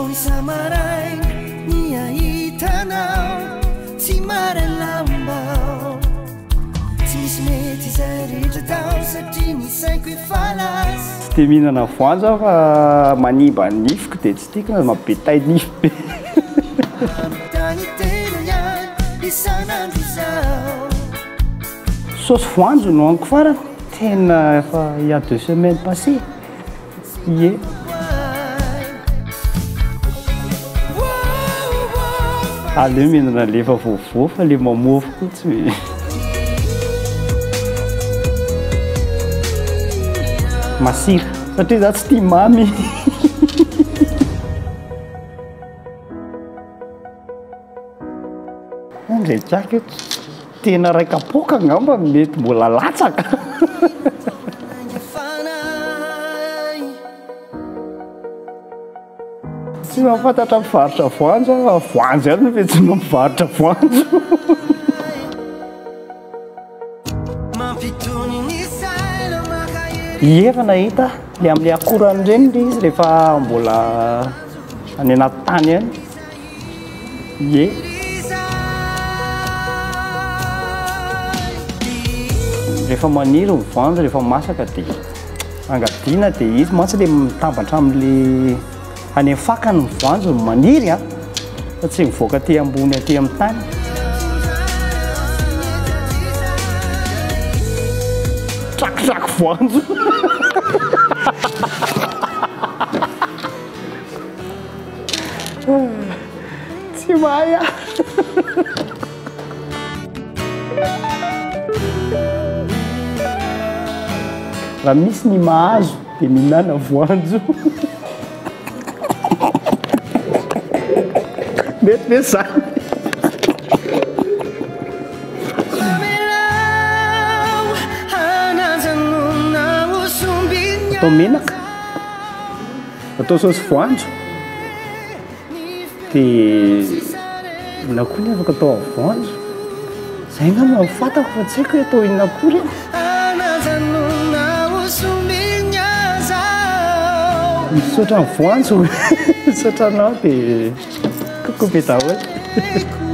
samaray niahitanao tsy maralambao tsy misy mety zay rehetra tao satria misaiko efalasy tsy dia mihinana voanjo aho fa manimba nifiko dia tsy tiako na mapetay nify be tany tena ihany isanandro zao saosy voanjo no aniko farany tena efa il y a 2 semaines passées ie aleo mihinana lefa voavoa fa le mamofo koa tsy hoe masira satria za tsy tia mamy ndraikyako tena ray kapoka ngamba mety mbola latsaka tsy mahafantatra mivarotra voanjo voanjo ihany no fetsina mivarotra voanjo efa nahita le amin'le akoran'ireny le izy rehefa mbola any anaty tany ihany ie rehefa maniry ny voanjo rehefa masaka dia angadiana dia izy mantsy le mitambatra amin'le any amin'ny fakany ny voanjo ny maniry a fa tsy mivoaka aty ambony aty amin'ny tany trakotrako voanjo tsy mahay a raha misy ny mahazo dia mihinana voanjo mety ve zany atao menaka atao saosy voanjo dia na koa ny afaka atao amin'ny voanjo zay ngamba mifantako fa tsy haiko hoe atao inona akory misaotra ny voanjo misaotranao dia kokoa be daholo